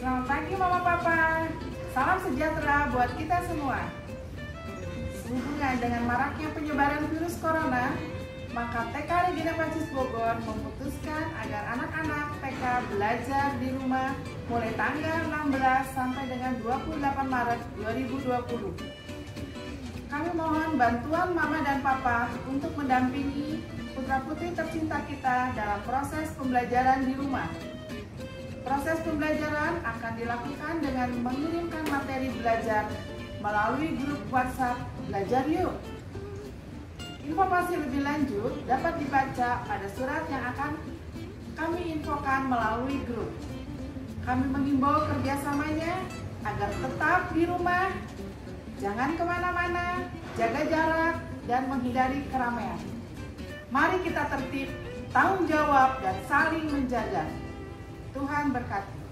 Selamat pagi Mama Papa. Salam sejahtera buat kita semua. Sehubungan dengan maraknya penyebaran virus corona, maka TK Regina Pacis Bogor memutuskan agar anak-anak TK belajar di rumah mulai tanggal 16 sampai dengan 28 Maret 2020. Kami mohon bantuan Mama dan Papa untuk mendampingi putra-putri tercinta kita dalam proses pembelajaran di rumah. Proses pembelajaran akan dilakukan dengan mengirimkan materi belajar melalui grup WhatsApp Belajar Yuk. Informasi lebih lanjut dapat dibaca pada surat yang akan kami infokan melalui grup. Kami mengimbau kerjasamanya agar tetap di rumah, jangan kemana-mana, jaga jarak, dan menghindari keramaian. Mari kita tertib, tanggung jawab, dan saling menjaga. Tuhan berkati.